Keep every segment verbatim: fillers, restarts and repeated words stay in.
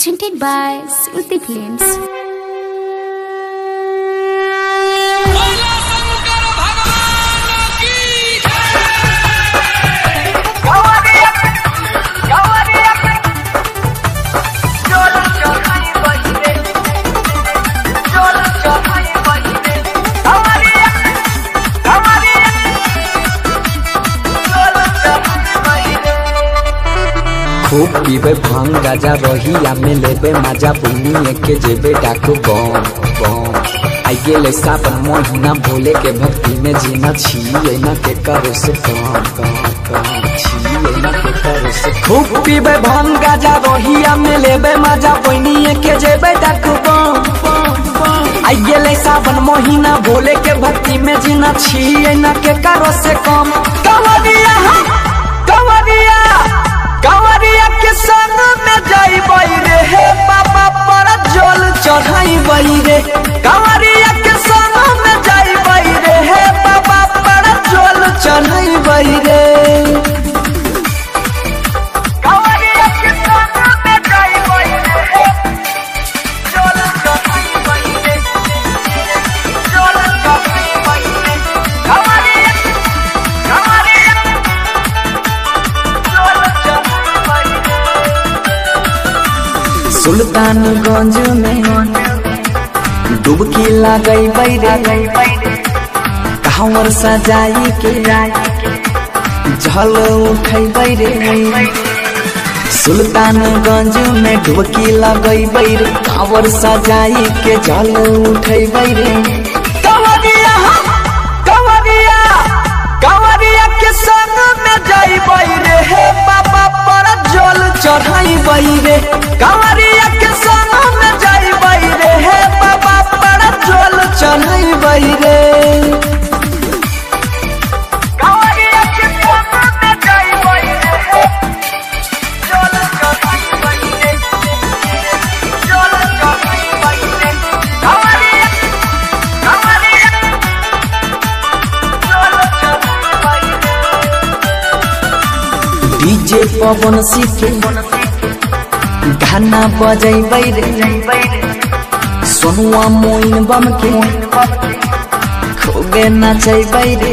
Presented by Shruti Films. खूब पीबे भांग गाजा रहिया में लेबे मजा बुनिए के जेबे डाकू बम बम आई गेले सावन महीना भोले के भक्ति में जीना छिए ना के करो से काम काम काम छिए ना के करो से खूब पीबे भांग गाजा रहिया में लेबे मजा बुनिए के जेबे डाकू बम बम बम आई गेले सावन महीना भोले के भक्ति में जीना छिए ना के करो से काम कवरिया कवरिया कवरिया के संग में जाई बई रे हे बाबा पर जल चढ़ाई बई रे कवरिया के संग में जाई बई रे हे बाबा पर जल चढ़ाई बई रे कवरिया के संग में जाई बई रे जल चढ़ाई बई रे जल चढ़ाई बई रे कवरिया कवरिया सुल्तानगंज में डुबकी लगाई बैरे कांवर सजाई के झल उठाई बैरे सुल्तानगंज में डुबकी लगाई बैरे कांवर सजाई के झल उठाई बैरे कवरिया कवरिया कवरिया के संग में जाई बैरे हे बाबा पर जल चढ़ाई बैरे कवरिया के संग में जाई बैरे हे बाबा पर जल चढ़ाई बैरे कवरिया के संग में जाई बैरे हे जल चढ़ाई बैरे जल चढ़ाई बैरे कवरिया कवरिया जल चढ़ाई बैरे डीजे पवन सिंह गाना बजाई बैरे सोनुआ मोइन बम के खूबे नचाई बैरे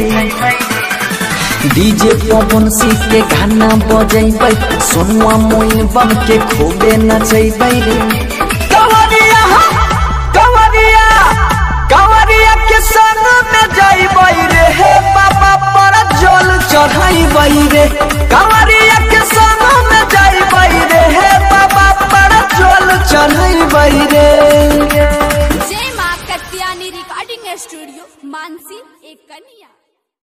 डीजे पवन सिंह के गाना बजाई बैरे सोनुआ मोइन बम के खूबे नचाई बैरे कवरिया कवरिया कवरिया के संग में जाई बैरे हे बाबा पर जल चढ़ाई बैरे कवरिया के संग में जाई बैरे हे बाबा पर जल चढ़ाई बैरे। जय मां कत्यानी रिकॉर्डिंग स्टूडियो मानसी एक कन्या।